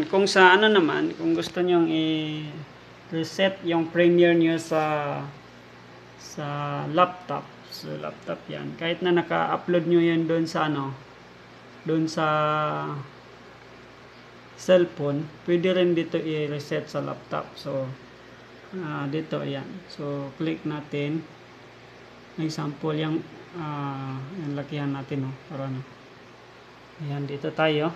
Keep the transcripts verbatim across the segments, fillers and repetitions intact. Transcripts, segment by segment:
kung sa ano naman, kung gusto nyo i-reset yung Premiere nyo sa sa laptop, sa laptop yan. Kahit na naka-upload nyo yan doon sa ano, doon sa cellphone, pwede rin dito i-reset sa laptop. So, uh, dito, ayan. So, click natin. Example, yung, uh, yung lakihan natin, oh, para ano. Ayan, dito tayo.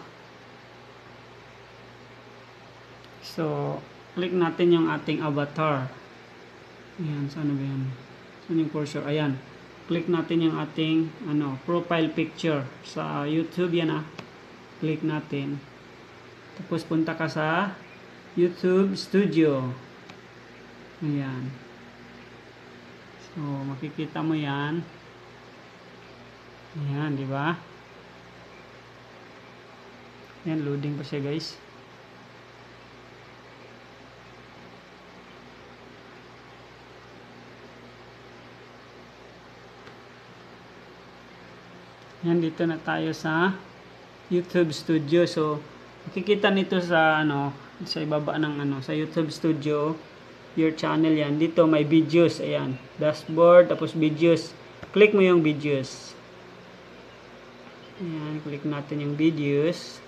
So, click natin yung ating avatar. Ayan, saan ba yan? Saan yung cursor? Ayan. Click natin yung ating ano, profile picture. Sa YouTube yan ah. Click natin. Tapos punta ka sa YouTube Studio. Ayan. So, makikita mo yan. Ayan, di ba? Ayan, loading pa siya guys. Yan, dito na tayo sa YouTube Studio. So, makikita nito sa ano, sa ibaba ng ano, sa YouTube Studio, your channel yan. Dito may videos, ayan. Dashboard, tapos videos. Click mo yung videos. Ayan, click natin yung videos.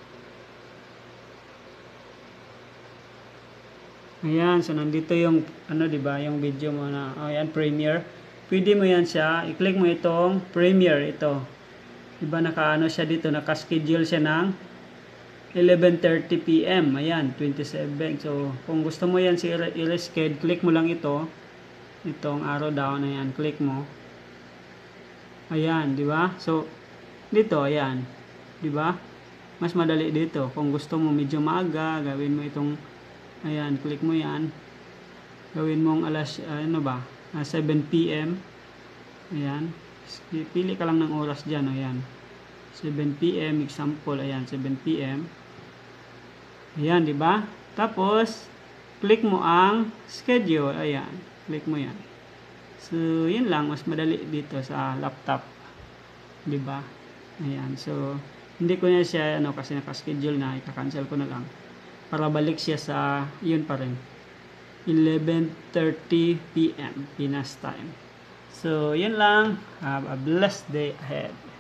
Ayan, so nandito yung ano, 'di ba, yung video mo na, oh, ayan, Premiere. Pwede mo yan siya, i-click mo itong Premiere ito. 'Di ba naka-ano siya dito, naka-schedule siya ng eleven thirty p m Ayan, twenty-seven. So, kung gusto mo yan si i-reschedule, click mo lang ito. Itong arrow down, ayan, click mo. Ayan, 'di ba? So, dito, ayan. 'Di ba? Mas madali dito. Kung gusto mo medyo maaga, gawin mo itong ayan, click mo yan. Gawin mong alas, uh, ano ba, uh, seven p m Ayan. Pili ka lang ng oras dyan. Ayan. seven p m Example, ayan, seven p m Ayan, di ba? Tapos, click mo ang schedule. Ayan. Click mo yan. So, yun lang. Mas madali dito sa laptop. Di ba? Ayan. So, hindi ko na siya, ano, kasi naka-schedule na. Ika-cancel ko na lang. Para balik siya sa yun pa rin, eleven thirty p m Pinas time. So, yun lang. Have a blessed day ahead.